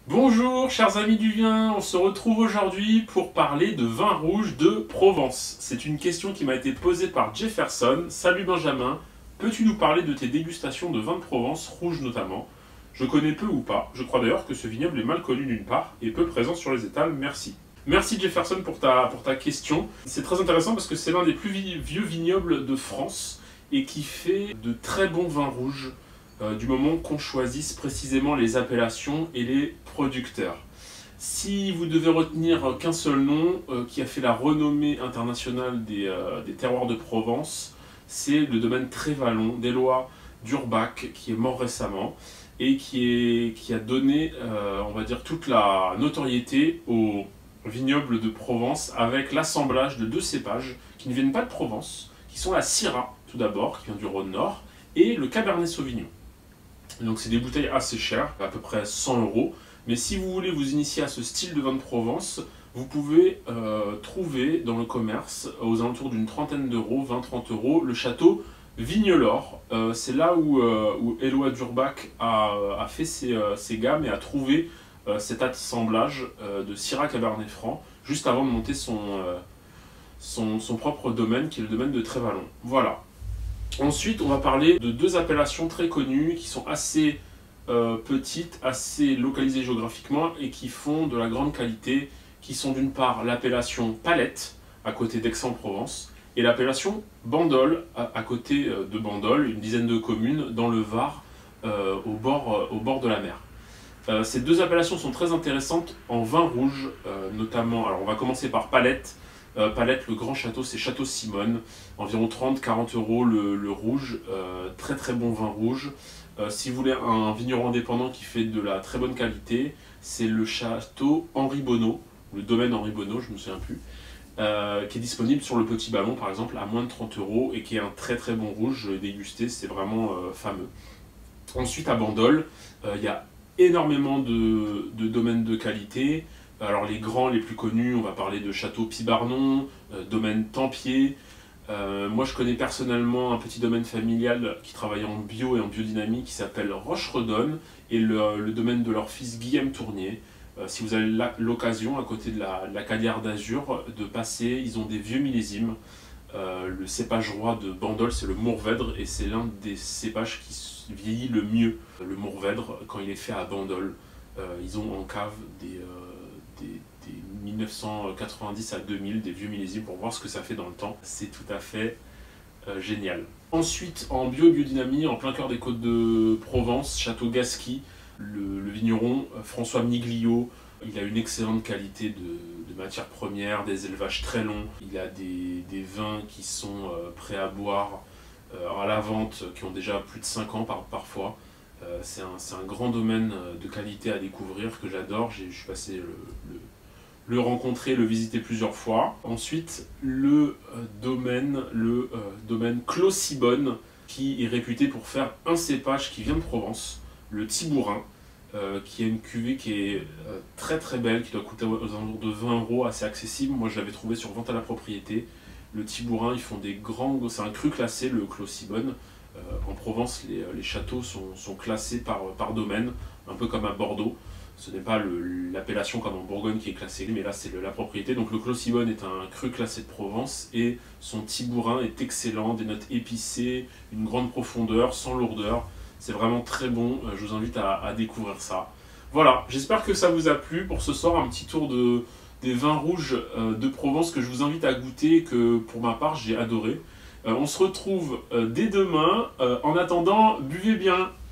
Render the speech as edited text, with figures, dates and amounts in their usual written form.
Bonjour chers amis du vin, on se retrouve aujourd'hui pour parler de vin rouge de Provence. C'est une question qui m'a été posée par Jefferson. Salut Benjamin, peux-tu nous parler de tes dégustations de vins de Provence, rouges notamment? Je connais peu ou pas, je crois d'ailleurs que ce vignoble est mal connu d'une part et peu présent sur les étals, merci. Merci Jefferson pour ta question. C'est très intéressant parce que c'est l'un des plus vieux vignobles de France et qui fait de très bons vins rouges. Du moment qu'on choisisse précisément les appellations et les producteurs. Si vous devez retenir qu'un seul nom qui a fait la renommée internationale des terroirs de Provence, c'est le domaine Trévalon d'Éloi d'Urbach qui est mort récemment et qui a donné, on va dire, toute la notoriété au vignoble de Provence avec l'assemblage de deux cépages qui ne viennent pas de Provence, qui sont la Syrah tout d'abord, qui vient du Rhône-Nord, et le Cabernet Sauvignon. Donc c'est des bouteilles assez chères, à peu près 100 €. Mais si vous voulez vous initier à ce style de vin de Provence, vous pouvez trouver dans le commerce, aux alentours d'une trentaine d'euros, 20-30 €, le château Vignelor. C'est là où Éloi d'Urbach a fait ses gammes et a trouvé cet assemblage de Syrah Cabernet Franc, juste avant de monter son propre domaine, qui est le domaine de Trévalon. Voilà. Ensuite, on va parler de deux appellations très connues qui sont assez petites, assez localisées géographiquement et qui font de la grande qualité, qui sont d'une part l'appellation Palette, à côté d'Aix-en-Provence, et l'appellation Bandol, à côté de Bandol, une dizaine de communes dans le Var, au bord de la mer. Ces deux appellations sont très intéressantes en vin rouge, notamment. Alors on va commencer par Palette. Palette, le grand château, c'est Château Simone, environ 30-40 € le rouge, très très bon vin rouge. Si vous voulez un vigneron indépendant qui fait de la très bonne qualité, c'est le château Henri Bonneau, le domaine Henri Bonneau, je ne me souviens plus, qui est disponible sur le Petit Ballon par exemple à moins de 30 € et qui est un très très bon rouge, je l'ai dégusté, c'est vraiment fameux. Ensuite à Bandol, il y a énormément de domaines de qualité. Alors les grands, les plus connus, on va parler de Château Pibarnon, domaine Tempier. Moi je connais personnellement un petit domaine familial qui travaille en bio et en biodynamie qui s'appelle Roche-Redonne et le domaine de leur fils Guillaume Tournier. Si vous avez l'occasion à côté de la Cadière d'Azur de passer, ils ont des vieux millésimes. Le cépage roi de Bandol c'est le Mourvèdre et c'est l'un des cépages qui vieillit le mieux. Le Mourvèdre quand il est fait à Bandol. Ils ont en cave des 1990 à 2000, des vieux millésimes pour voir ce que ça fait dans le temps. C'est tout à fait génial. Ensuite, en biodynamie, en plein cœur des côtes de Provence, Château Gasqui, le vigneron François Miglio, il a une excellente qualité de matières premières, des élevages très longs. Il a des vins qui sont prêts à boire à la vente, qui ont déjà plus de 5 ans parfois. C'est un grand domaine de qualité à découvrir que j'adore. Je suis passé le rencontrer, le visiter plusieurs fois. Ensuite, le domaine Clos Sibonne, qui est réputé pour faire un cépage qui vient de Provence, le Tibourin, qui est une cuvée qui est très très belle, qui doit coûter aux alentours de 20 €, assez accessible. Moi je l'avais trouvé sur vente à la propriété. Le Tibourin, ils font des grands, c'est un cru classé, le Clos Sibonne. En Provence, les châteaux sont classés par domaine, un peu comme à Bordeaux. Ce n'est pas l'appellation comme en Bourgogne qui est classée, mais là c'est la propriété. Donc le Clos Sibonne est un cru classé de Provence et son Tibourin est excellent, des notes épicées, une grande profondeur, sans lourdeur. C'est vraiment très bon, je vous invite à découvrir ça. Voilà, j'espère que ça vous a plu pour ce soir, un petit tour des vins rouges de Provence que je vous invite à goûter et que pour ma part j'ai adoré. On se retrouve dès demain. En attendant, buvez bien.